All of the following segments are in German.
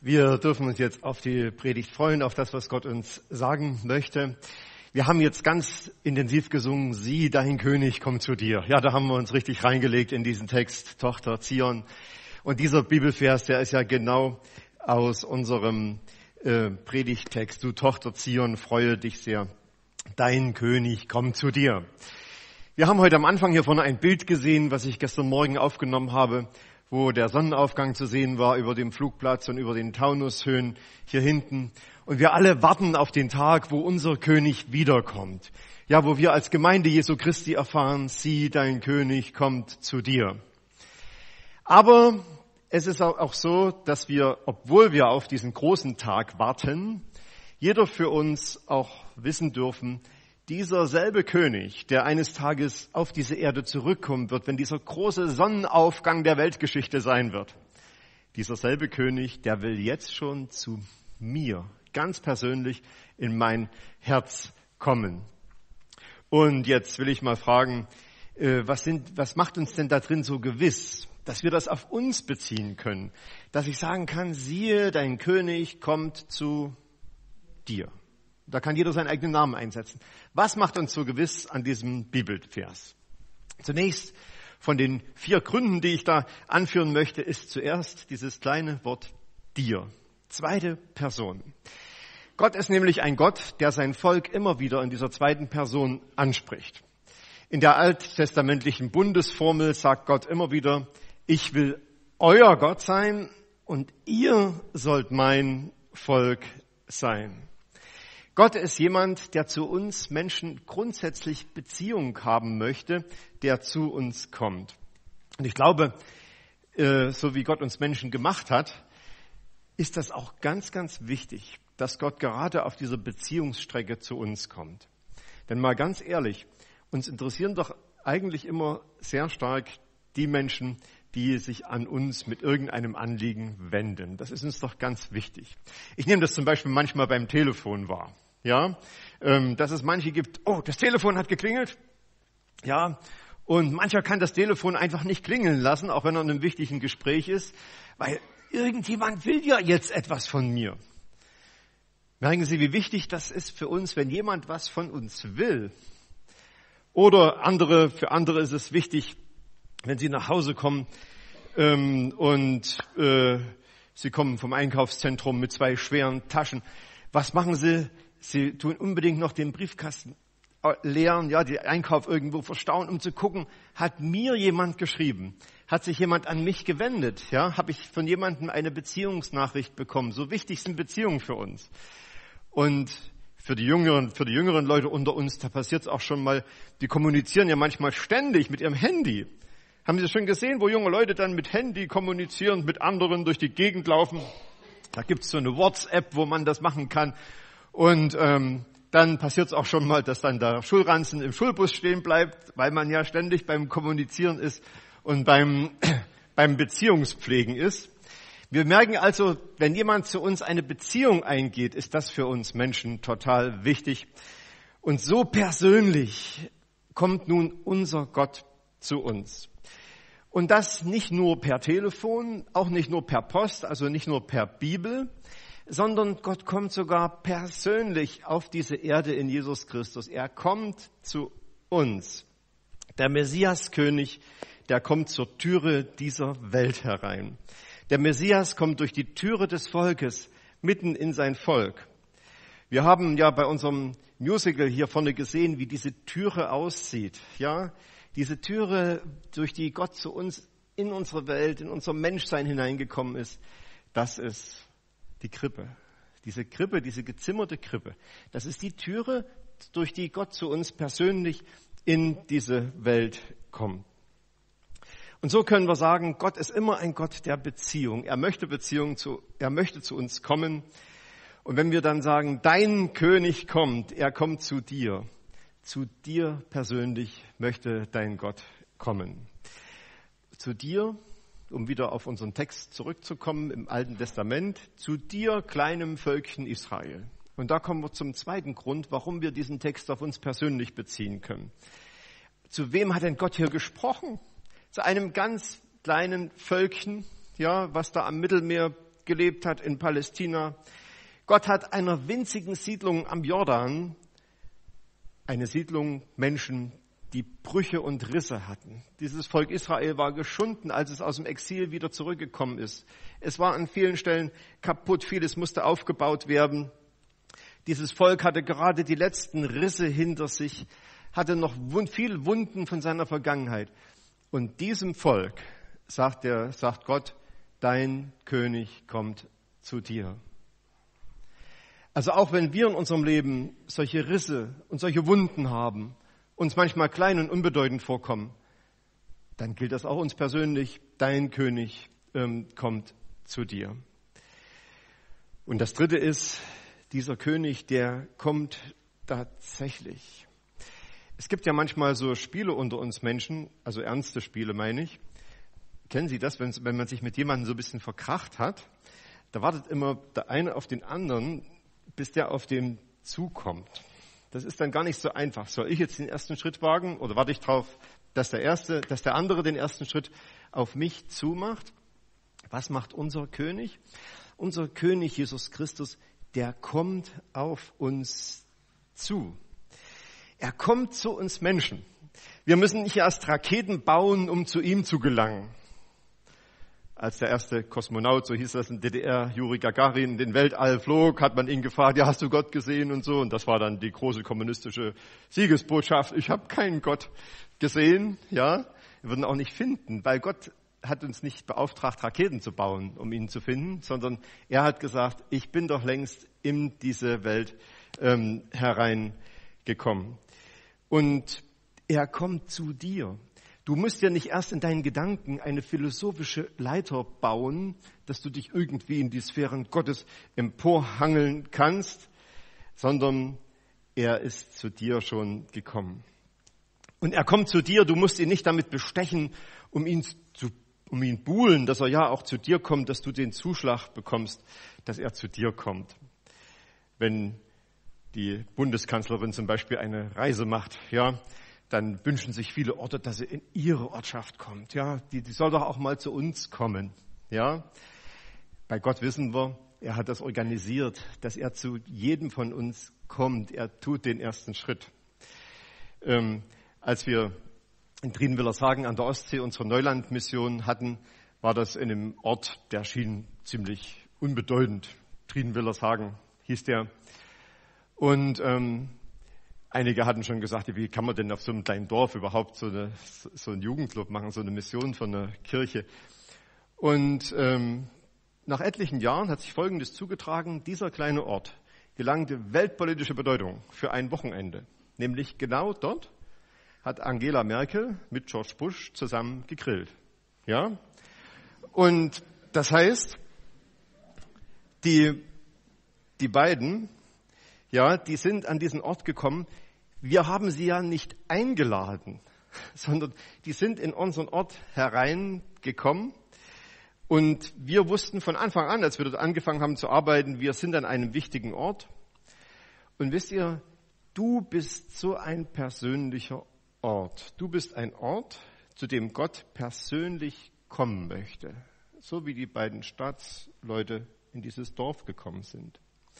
Wir dürfen uns jetzt auf die Predigt freuen, auf das, was Gott uns sagen möchte. Wir haben jetzt ganz intensiv gesungen, sieh, dein König kommt zu dir. Ja, da haben wir uns richtig reingelegt in diesen Text, Tochter Zion. Und dieser Bibelvers, der ist ja genau aus unserem Predigttext. Du Tochter Zion, freue dich sehr, dein König kommt zu dir. Wir haben heute am Anfang hier vorne ein Bild gesehen, was ich gestern Morgen aufgenommen habe, wo der Sonnenaufgang zu sehen war über dem Flugplatz und über den Taunushöhen hier hinten. Und wir alle warten auf den Tag, wo unser König wiederkommt. Ja, wo wir als Gemeinde Jesu Christi erfahren, sieh, dein König kommt zu dir. Aber es ist auch so, dass wir, obwohl wir auf diesen großen Tag warten, jeder für uns auch wissen dürfen, dieser selbe König, der eines Tages auf diese Erde zurückkommen wird, wenn dieser große Sonnenaufgang der Weltgeschichte sein wird, dieser selbe König, der will jetzt schon zu mir, ganz persönlich in mein Herz kommen. Und jetzt will ich mal fragen, was macht uns denn da drin so gewiss, dass wir das auf uns beziehen können, dass ich sagen kann, siehe, dein König kommt zu dir. Da kann jeder seinen eigenen Namen einsetzen. Was macht uns so gewiss an diesem Bibelvers? Zunächst von den 4 Gründen, die ich da anführen möchte, ist zuerst dieses kleine Wort dir. Zweite Person. Gott ist nämlich ein Gott, der sein Volk immer wieder in dieser zweiten Person anspricht. In der alttestamentlichen Bundesformel sagt Gott immer wieder, ich will euer Gott sein und ihr sollt mein Volk sein. Gott ist jemand, der zu uns Menschen grundsätzlich Beziehung haben möchte, der zu uns kommt. Und ich glaube, so wie Gott uns Menschen gemacht hat, ist das auch ganz, ganz wichtig, dass Gott gerade auf dieser Beziehungsstrecke zu uns kommt. Denn mal ganz ehrlich, uns interessieren doch eigentlich immer sehr stark die Menschen, die sich an uns mit irgendeinem Anliegen wenden. Das ist uns doch ganz wichtig. Ich nehme das zum Beispiel manchmal beim Telefon wahr. Ja, dass es manche gibt, oh, das Telefon hat geklingelt. Ja, und mancher kann das Telefon einfach nicht klingeln lassen, auch wenn er in einem wichtigen Gespräch ist, weil irgendjemand will ja jetzt etwas von mir. Merken Sie, wie wichtig das ist für uns, wenn jemand was von uns will. Oder für andere ist es wichtig, wenn sie nach Hause kommen und sie kommen vom Einkaufszentrum mit 2 schweren Taschen. Was machen sie? Sie tun unbedingt noch den Briefkasten leeren, ja, den Einkauf irgendwo verstauen, um zu gucken, hat mir jemand geschrieben? Hat sich jemand an mich gewendet? Ja, habe ich von jemandem eine Beziehungsnachricht bekommen? So wichtig sind Beziehungen für uns. Und für die jüngeren Leute unter uns, da passiert es auch schon mal, die kommunizieren ja manchmal ständig mit ihrem Handy. Haben Sie schon gesehen, wo junge Leute dann mit Handy kommunizieren, mit anderen durch die Gegend laufen? Da gibt's so eine WhatsApp, wo man das machen kann. Und dann passiert es auch schon mal, dass dann der Schulranzen im Schulbus stehen bleibt, weil man ja ständig beim Kommunizieren ist und beim Beziehungspflegen ist. Wir merken also, wenn jemand zu uns eine Beziehung eingeht, ist das für uns Menschen total wichtig. Und so persönlich kommt nun unser Gott zu uns. Und das nicht nur per Telefon, auch nicht nur per Post, also nicht nur per Bibel, sondern Gott kommt sogar persönlich auf diese Erde in Jesus Christus. Er kommt zu uns. Der Messiaskönig, der kommt zur Türe dieser Welt herein. Der Messias kommt durch die Türe des Volkes mitten in sein Volk. Wir haben ja bei unserem Musical hier vorne gesehen, wie diese Türe aussieht. Ja, diese Türe, durch die Gott zu uns in unsere Welt, in unser Menschsein hineingekommen ist, das ist die Krippe. Diese Krippe, diese gezimmerte Krippe, das ist die Türe, durch die Gott zu uns persönlich in diese Welt kommt. Und so können wir sagen, Gott ist immer ein Gott der Beziehung. Er möchte zu uns kommen. Und wenn wir dann sagen, dein König kommt, er kommt zu dir persönlich möchte dein Gott kommen. Zu dir, um wieder auf unseren Text zurückzukommen im Alten Testament, zu dir, kleinem Völkchen Israel. Und da kommen wir zum zweiten Grund, warum wir diesen Text auf uns persönlich beziehen können. Zu wem hat denn Gott hier gesprochen? Zu einem ganz kleinen Völkchen, ja, was da am Mittelmeer gelebt hat in Palästina. Gott hat einer winzigen Siedlung am Jordan, eine Siedlung Menschen, die Brüche und Risse hatten. Dieses Volk Israel war geschunden, als es aus dem Exil wieder zurückgekommen ist. Es war an vielen Stellen kaputt, vieles musste aufgebaut werden. Dieses Volk hatte gerade die letzten Risse hinter sich, hatte noch viele Wunden von seiner Vergangenheit. Und diesem Volk sagt Gott, dein König kommt zu dir. Also auch wenn wir in unserem Leben solche Risse und solche Wunden haben, uns manchmal klein und unbedeutend vorkommen, dann gilt das auch uns persönlich, dein König kommt zu dir. Und das Dritte ist, dieser König, der kommt tatsächlich. Es gibt ja manchmal so Spiele unter uns Menschen, also ernste Spiele meine ich. Kennen Sie das, wenn man sich mit jemandem so ein bisschen verkracht hat? Da wartet immer der eine auf den anderen, bis der auf den zukommt. Das ist dann gar nicht so einfach. Soll ich jetzt den ersten Schritt wagen oder warte ich darauf, dass der andere den ersten Schritt auf mich zumacht? Was macht unser König? Unser König Jesus Christus, der kommt auf uns zu. Er kommt zu uns Menschen. Wir müssen nicht erst Raketen bauen, um zu ihm zu gelangen. Als der erste Kosmonaut, so hieß das in DDR, Juri Gagarin, in den Weltall flog, hat man ihn gefragt, ja, hast du Gott gesehen und so. Und das war dann die große kommunistische Siegesbotschaft. Ich habe keinen Gott gesehen, ja. Wir würden auch nicht finden, weil Gott hat uns nicht beauftragt, Raketen zu bauen, um ihn zu finden, sondern er hat gesagt, ich bin doch längst in diese Welt hereingekommen. Und er kommt zu dir. Du musst ja nicht erst in deinen Gedanken eine philosophische Leiter bauen, dass du dich irgendwie in die Sphären Gottes emporhangeln kannst, sondern er ist zu dir schon gekommen. Und er kommt zu dir, du musst ihn nicht damit bestechen, um ihn buhlen, dass er ja auch zu dir kommt, dass du den Zuschlag bekommst, dass er zu dir kommt. Wenn die Bundeskanzlerin zum Beispiel eine Reise macht, ja, dann wünschen sich viele Orte, dass sie in ihre Ortschaft kommt. Ja, die soll doch auch mal zu uns kommen. Ja, bei Gott wissen wir, er hat das organisiert, dass er zu jedem von uns kommt. Er tut den ersten Schritt. Als wir in Trienwillershagen an der Ostsee unsere Neulandmission hatten, war das in einem Ort, der schien ziemlich unbedeutend. Trienwillershagen hieß der. Und einige hatten schon gesagt, wie kann man denn auf so einem kleinen Dorf überhaupt so einen Jugendclub machen, so eine Mission von einer Kirche. Und nach etlichen Jahren hat sich Folgendes zugetragen: Dieser kleine Ort gelangte weltpolitische Bedeutung für ein Wochenende. Nämlich genau dort hat Angela Merkel mit George Bush zusammen gegrillt. Ja? Und das heißt, die beiden, ja, die sind an diesen Ort gekommen. Wir haben sie ja nicht eingeladen, sondern die sind in unseren Ort hereingekommen. Und wir wussten von Anfang an, als wir dort angefangen haben zu arbeiten, wir sind an einem wichtigen Ort. Und wisst ihr, du bist so ein persönlicher Ort. Du bist ein Ort, zu dem Gott persönlich kommen möchte. So wie die beiden Staatsleute in dieses Dorf gekommen sind.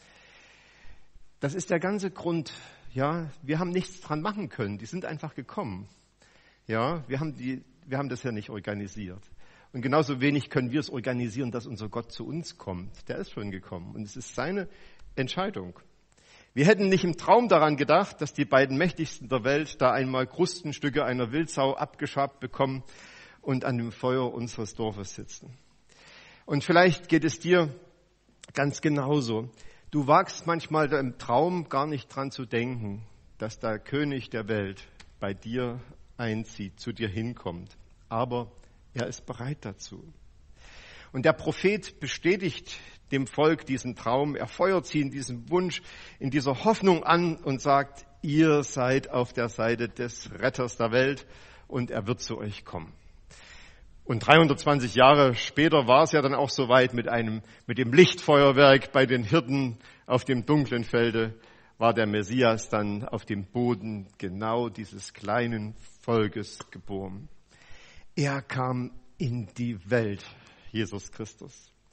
Das ist der ganze Grund. Ja, wir haben nichts dran machen können. Die sind einfach gekommen. Ja, wir haben das ja nicht organisiert. Und genauso wenig können wir es organisieren, dass unser Gott zu uns kommt. Der ist schon gekommen. Und es ist seine Entscheidung. Wir hätten nicht im Traum daran gedacht, dass die beiden Mächtigsten der Welt da einmal Krustenstücke einer Wildsau abgeschabt bekommen und an dem Feuer unseres Dorfes sitzen. Und vielleicht geht es dir ganz genauso. Du wagst manchmal im Traum gar nicht dran zu denken, dass der König der Welt bei dir einzieht, zu dir hinkommt. Aber er ist bereit dazu. Und der Prophet bestätigt dem Volk diesen Traum. Er feuert sie in diesem Wunsch, in dieser Hoffnung an und sagt, ihr seid auf der Seite des Retters der Welt und er wird zu euch kommen. Und 320 Jahre später war es ja dann auch soweit mit dem Lichtfeuerwerk bei den Hirten auf dem dunklen Felde, war der Messias dann auf dem Boden genau dieses kleinen Volkes geboren. Er kam in die Welt, Jesus Christus.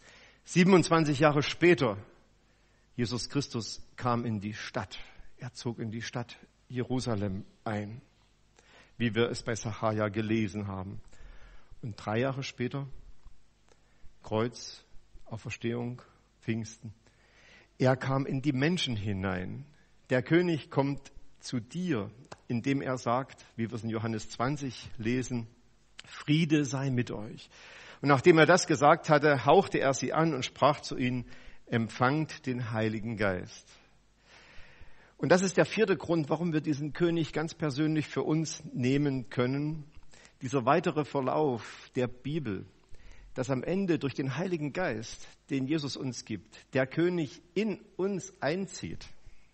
27 Jahre später, Jesus Christus kam in die Stadt. Er zog in die Stadt Jerusalem ein, wie wir es bei Sacharja gelesen haben. Und 3 Jahre später, Kreuz, Auferstehung, Pfingsten. Er kam in die Menschen hinein. Der König kommt zu dir, indem er sagt, wie wir es in Johannes 20 lesen, Friede sei mit euch. Und nachdem er das gesagt hatte, hauchte er sie an und sprach zu ihnen, empfangt den Heiligen Geist. Und das ist der 4. Grund, warum wir diesen König ganz persönlich für uns nehmen können. Dieser weitere Verlauf der Bibel, dass am Ende durch den Heiligen Geist, den Jesus uns gibt, der König in uns einzieht.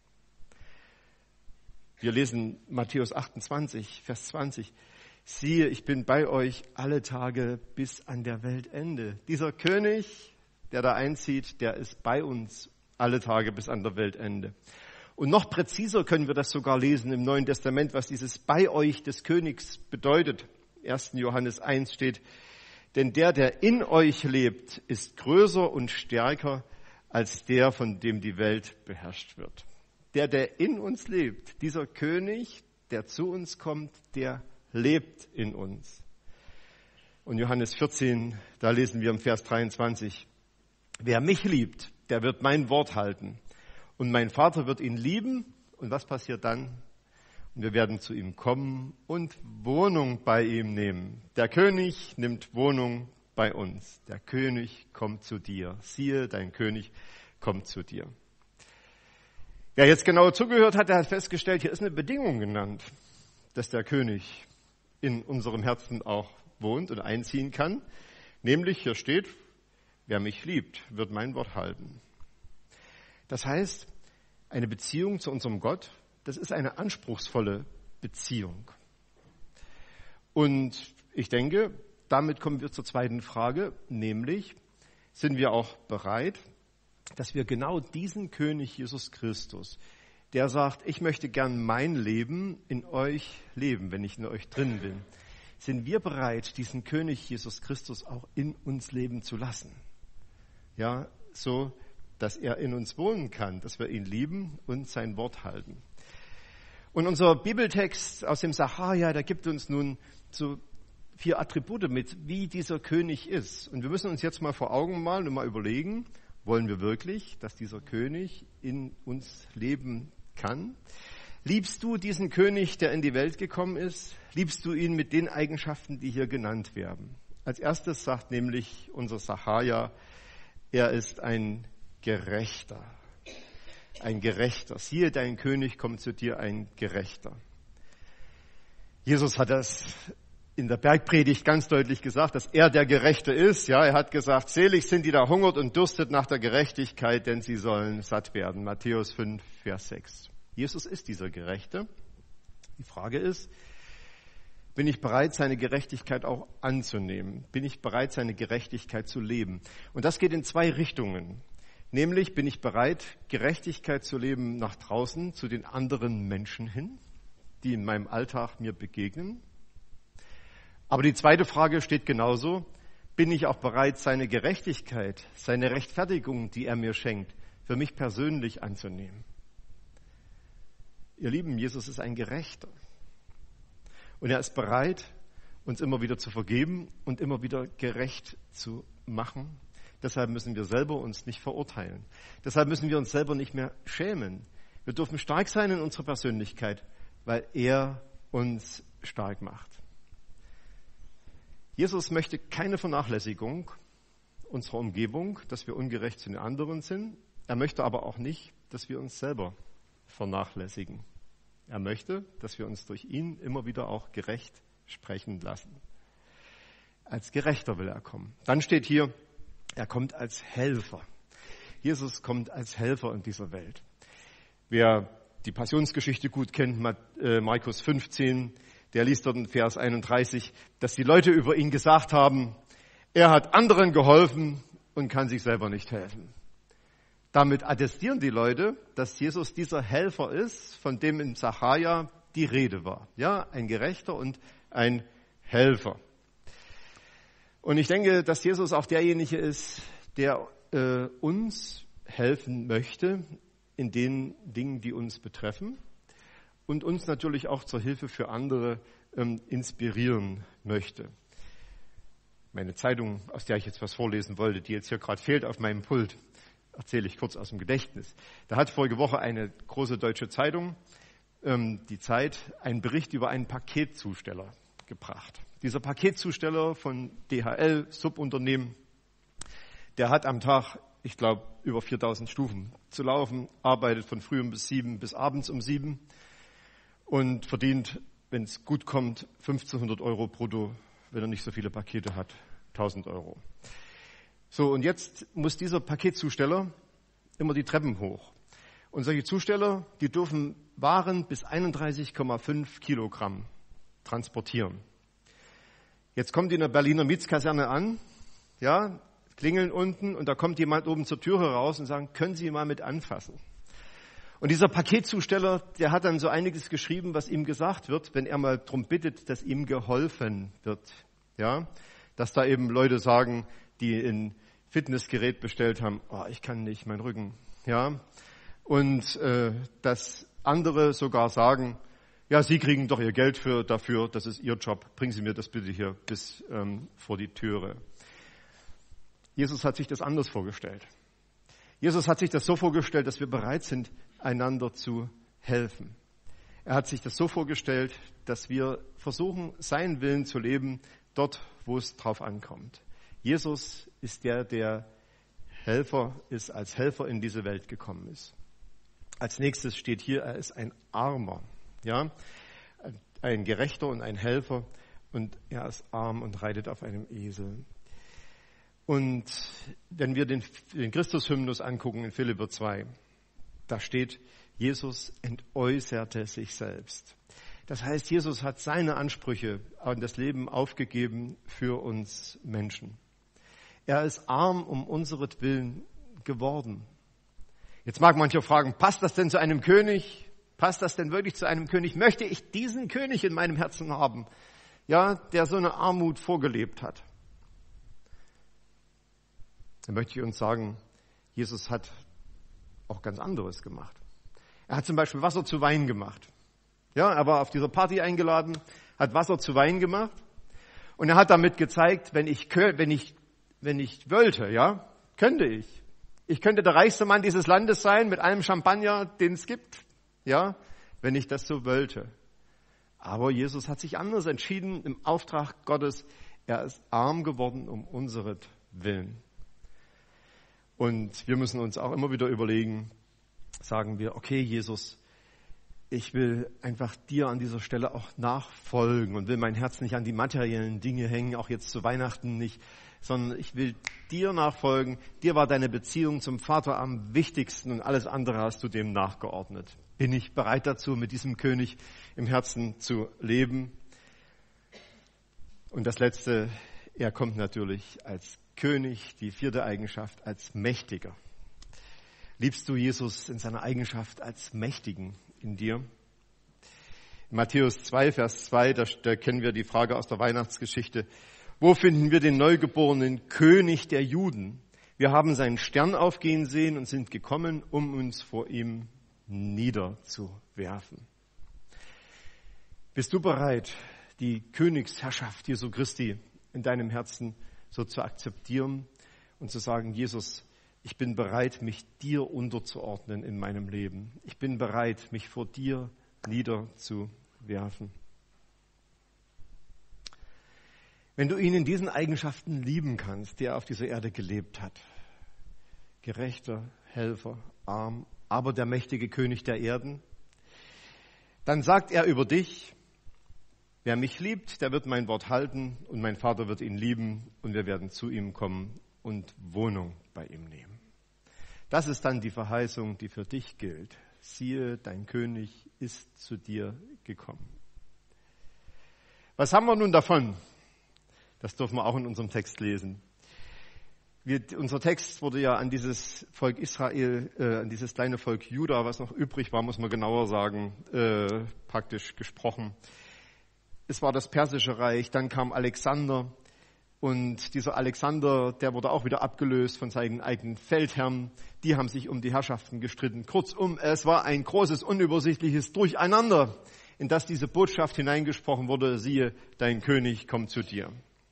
Wir lesen Matthäus 28, Vers 20. Siehe, ich bin bei euch alle Tage bis an der Weltende. Dieser König, der da einzieht, der ist bei uns alle Tage bis an der Weltende. Und noch präziser können wir das sogar lesen im Neuen Testament, was dieses bei euch des Königs bedeutet. 1. Johannes 1 steht, denn der in euch lebt, ist größer und stärker als der, von dem die Welt beherrscht wird. Der in uns lebt, dieser König, der zu uns kommt, der lebt in uns. Und Johannes 14, da lesen wir im Vers 23, wer mich liebt, der wird mein Wort halten. Und mein Vater wird ihn lieben. Und was passiert dann? Und wir werden zu ihm kommen und Wohnung bei ihm nehmen. Der König nimmt Wohnung bei uns. Der König kommt zu dir. Siehe, dein König kommt zu dir. Wer jetzt genau zugehört hat, der hat festgestellt, hier ist eine Bedingung genannt, dass der König in unserem Herzen auch wohnt und einziehen kann. Nämlich, hier steht, wer mich liebt, wird mein Wort halten. Das heißt, eine Beziehung zu unserem Gott, das ist eine anspruchsvolle Beziehung. Und ich denke, damit kommen wir zur zweiten Frage, nämlich, sind wir auch bereit, dass wir genau diesen König Jesus Christus, der sagt, ich möchte gern mein Leben in euch leben, wenn ich in euch drin bin, sind wir bereit, diesen König Jesus Christus auch in uns leben zu lassen? Ja, so, dass er in uns wohnen kann, dass wir ihn lieben und sein Wort halten. Und unser Bibeltext aus dem Sacharja, der gibt uns nun so 4 Attribute mit, wie dieser König ist. Und wir müssen uns jetzt mal vor Augen malen und mal überlegen, wollen wir wirklich, dass dieser König in uns leben kann? Liebst du diesen König, der in die Welt gekommen ist? Liebst du ihn mit den Eigenschaften, die hier genannt werden? Als erstes sagt nämlich unser Sacharja, er ist ein Gerechter. Ein Gerechter. Siehe, dein König kommt zu dir, ein Gerechter. Jesus hat das in der Bergpredigt ganz deutlich gesagt, dass er der Gerechte ist. Ja, er hat gesagt, selig sind die da hungert und dürstet nach der Gerechtigkeit, denn sie sollen satt werden. Matthäus 5, Vers 6. Jesus ist dieser Gerechte. Die Frage ist, bin ich bereit, seine Gerechtigkeit auch anzunehmen? Bin ich bereit, seine Gerechtigkeit zu leben? Und das geht in 2 Richtungen. Nämlich, bin ich bereit, Gerechtigkeit zu leben nach draußen, zu den anderen Menschen hin, die in meinem Alltag mir begegnen? Aber die zweite Frage steht genauso, bin ich auch bereit, seine Gerechtigkeit, seine Rechtfertigung, die er mir schenkt, für mich persönlich anzunehmen? Ihr Lieben, Jesus ist ein Gerechter. Und er ist bereit, uns immer wieder zu vergeben und immer wieder gerecht zu machen. Deshalb müssen wir selber uns nicht verurteilen. Deshalb müssen wir uns selber nicht mehr schämen. Wir dürfen stark sein in unserer Persönlichkeit, weil er uns stark macht. Jesus möchte keine Vernachlässigung unserer Umgebung, dass wir ungerecht zu den anderen sind. Er möchte aber auch nicht, dass wir uns selber vernachlässigen. Er möchte, dass wir uns durch ihn immer wieder auch gerecht sprechen lassen. Als Gerechter will er kommen. Dann steht hier, er kommt als Helfer. Jesus kommt als Helfer in dieser Welt. Wer die Passionsgeschichte gut kennt, Markus 15, der liest dort in Vers 31, dass die Leute über ihn gesagt haben, er hat anderen geholfen und kann sich selber nicht helfen. Damit attestieren die Leute, dass Jesus dieser Helfer ist, von dem im Sacharja die Rede war. Ja, ein Gerechter und ein Helfer. Und ich denke, dass Jesus auch derjenige ist, der uns helfen möchte in den Dingen, die uns betreffen und uns natürlich auch zur Hilfe für andere inspirieren möchte. Meine Zeitung, aus der ich jetzt was vorlesen wollte, die jetzt hier gerade fehlt auf meinem Pult, erzähle ich kurz aus dem Gedächtnis. Da hat vorige Woche eine große deutsche Zeitung, die Zeit, einen Bericht über einen Paketzusteller gebracht. Dieser Paketzusteller von DHL, Subunternehmen, der hat am Tag, ich glaube, über 4000 Stufen zu laufen, arbeitet von früh um 7 bis abends um 7 und verdient, wenn es gut kommt, 1500 Euro brutto, wenn er nicht so viele Pakete hat, 1000 Euro. So, und jetzt muss dieser Paketzusteller immer die Treppen hoch. Und solche Zusteller, die dürfen Waren bis 31,5 Kilogramm transportieren. Jetzt kommt die in der Berliner Mietskaserne an, ja, klingeln unten und da kommt jemand oben zur Türe raus und sagt, können Sie mal mit anfassen? Und dieser Paketzusteller, der hat dann so einiges geschrieben, was ihm gesagt wird, wenn er mal darum bittet, dass ihm geholfen wird. Ja, dass da eben Leute sagen, die ein Fitnessgerät bestellt haben, oh, ich kann nicht, mein Rücken. Ja, und dass andere sogar sagen, ja, Sie kriegen doch Ihr Geld dafür, das ist Ihr Job, bringen Sie mir das bitte hier bis vor die Türe. Jesus hat sich das anders vorgestellt. Jesus hat sich das so vorgestellt, dass wir bereit sind, einander zu helfen. Er hat sich das so vorgestellt, dass wir versuchen, seinen Willen zu leben, dort, wo es drauf ankommt. Jesus ist der Helfer ist, als Helfer in diese Welt gekommen ist. Als nächstes steht hier, er ist ein Armer, ja, ein Gerechter und ein Helfer und er ist arm und reitet auf einem Esel. Und wenn wir den Christus-Hymnus angucken in Philipper 2, da steht, Jesus entäußerte sich selbst. Das heißt, Jesus hat seine Ansprüche an das Leben aufgegeben für uns Menschen. Er ist arm um unseretwillen geworden. Jetzt mag mancher fragen, passt das denn zu einem König? Passt das denn wirklich zu einem König? Möchte ich diesen König in meinem Herzen haben, ja, der so eine Armut vorgelebt hat? Dann möchte ich uns sagen, Jesus hat auch ganz anderes gemacht. Er hat zum Beispiel Wasser zu Wein gemacht. Ja, er war auf dieser Party eingeladen, hat Wasser zu Wein gemacht und er hat damit gezeigt, wenn ich wollte, ja, könnte ich. Ich könnte der reichste Mann dieses Landes sein mit allem Champagner, den es gibt, ja, wenn ich das so wollte. Aber Jesus hat sich anders entschieden im Auftrag Gottes. Er ist arm geworden um unseretwillen. Und wir müssen uns auch immer wieder überlegen, sagen wir, okay, Jesus, ich will einfach dir an dieser Stelle auch nachfolgen und will mein Herz nicht an die materiellen Dinge hängen, auch jetzt zu Weihnachten nicht, sondern ich will dir nachfolgen. Dir war deine Beziehung zum Vater am wichtigsten und alles andere hast du dem nachgeordnet. Bin ich bereit dazu, mit diesem König im Herzen zu leben? Und das Letzte, er kommt natürlich als König, die vierte Eigenschaft, als Mächtiger. Liebst du Jesus in seiner Eigenschaft als Mächtigen in dir? In Matthäus 2, Vers 2, da kennen wir die Frage aus der Weihnachtsgeschichte. Wo finden wir den neugeborenen König der Juden? Wir haben seinen Stern aufgehen sehen und sind gekommen, um uns vor ihm niederzuwerfen. Bist du bereit, die Königsherrschaft Jesu Christi in deinem Herzen so zu akzeptieren und zu sagen, Jesus, ich bin bereit, mich dir unterzuordnen in meinem Leben. Ich bin bereit, mich vor dir niederzuwerfen. Wenn du ihn in diesen Eigenschaften lieben kannst, die er auf dieser Erde gelebt hat, gerechter, Helfer, arm, aber der mächtige König der Erden, dann sagt er über dich, wer mich liebt, der wird mein Wort halten und mein Vater wird ihn lieben und wir werden zu ihm kommen und Wohnung bei ihm nehmen. Das ist dann die Verheißung, die für dich gilt. Siehe, dein König ist zu dir gekommen. Was haben wir nun davon? Das dürfen wir auch in unserem Text lesen. Unser Text wurde ja an dieses Volk Israel, an dieses kleine Volk Juda, was noch übrig war, muss man genauer sagen, praktisch gesprochen. Es war das Persische Reich, dann kam Alexander Und dieser Alexander, der wurde auch wieder abgelöst von seinen eigenen Feldherren. Die haben sich um die Herrschaften gestritten. Kurzum, es war ein großes, unübersichtliches Durcheinander, in das diese Botschaft hineingesprochen wurde: Siehe, dein König kommt zu dir.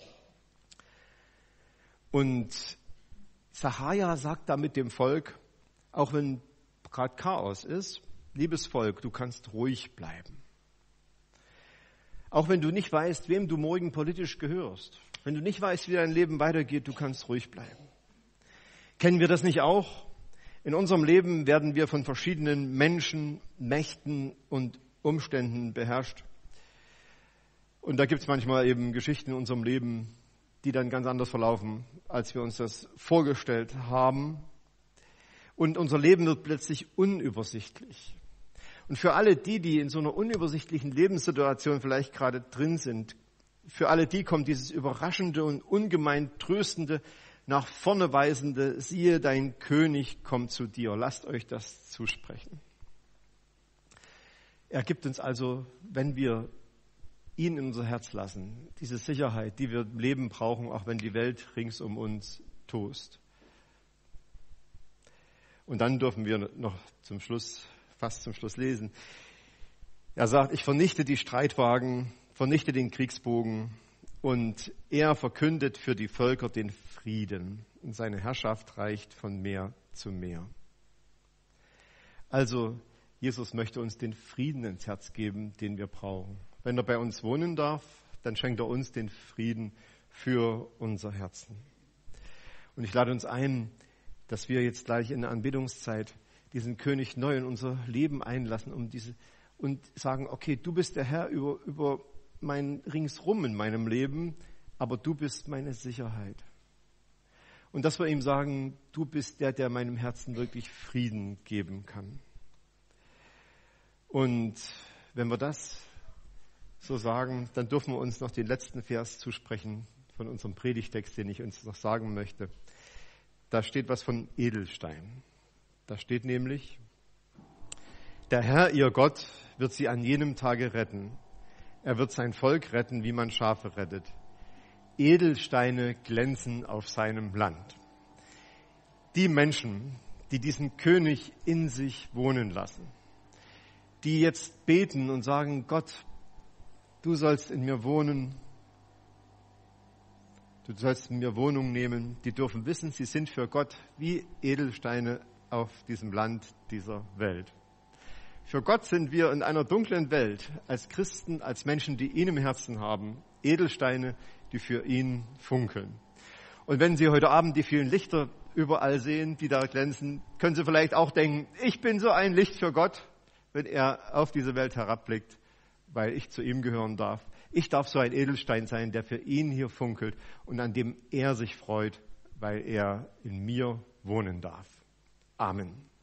Und Sacharja sagt damit dem Volk, auch wenn gerade Chaos ist: Liebes Volk, du kannst ruhig bleiben. Auch wenn du nicht weißt, wem du morgen politisch gehörst, wenn du nicht weißt, wie dein Leben weitergeht, du kannst ruhig bleiben. Kennen wir das nicht auch? In unserem Leben werden wir von verschiedenen Menschen, Mächten und Umständen beherrscht. Und da gibt es manchmal eben Geschichten in unserem Leben, die dann ganz anders verlaufen, als wir uns das vorgestellt haben. Und unser Leben wird plötzlich unübersichtlich. Und für alle die in so einer unübersichtlichen Lebenssituation vielleicht gerade drin sind, für alle die kommt dieses überraschende und ungemein tröstende, nach vorne weisende: Siehe, dein König kommt zu dir. Lasst euch das zusprechen. Er gibt uns also, wenn wir ihn in unser Herz lassen, diese Sicherheit, die wir im Leben brauchen, auch wenn die Welt rings um uns tost. Und dann dürfen wir noch fast zum Schluss lesen. Er sagt: Ich vernichte die Streitwagen, vernichte den Kriegsbogen, und er verkündet für die Völker den Frieden, und seine Herrschaft reicht von Meer zu Meer. Also Jesus möchte uns den Frieden ins Herz geben, den wir brauchen. Wenn er bei uns wohnen darf, dann schenkt er uns den Frieden für unser Herzen. Und ich lade uns ein, dass wir jetzt gleich in der Anbetungszeit diesen König neu in unser Leben einlassen, und sagen: Okay, du bist der Herr über mein Ringsrum in meinem Leben, aber du bist meine Sicherheit. Und dass wir ihm sagen: Du bist der meinem Herzen wirklich Frieden geben kann. Und wenn wir das so sagen, dann dürfen wir uns noch den letzten Vers zusprechen von unserem Predigtext, den ich uns noch sagen möchte. Da steht was von Edelstein. Da steht nämlich: Der Herr, ihr Gott, wird sie an jenem Tage retten. Er wird sein Volk retten, wie man Schafe rettet. Edelsteine glänzen auf seinem Land. Die Menschen, die diesen König in sich wohnen lassen, die jetzt beten und sagen: Gott, du sollst in mir wohnen, du sollst in mir Wohnung nehmen, die dürfen wissen, sie sind für Gott wie Edelsteine auf diesem Land dieser Welt. Für Gott sind wir in einer dunklen Welt als Christen, als Menschen, die ihn im Herzen haben, Edelsteine, die für ihn funkeln. Und wenn Sie heute Abend die vielen Lichter überall sehen, die da glänzen, können Sie vielleicht auch denken: Ich bin so ein Licht für Gott, wenn er auf diese Welt herabblickt, weil ich zu ihm gehören darf. Ich darf so ein Edelstein sein, der für ihn hier funkelt und an dem er sich freut, weil er in mir wohnen darf. Amen.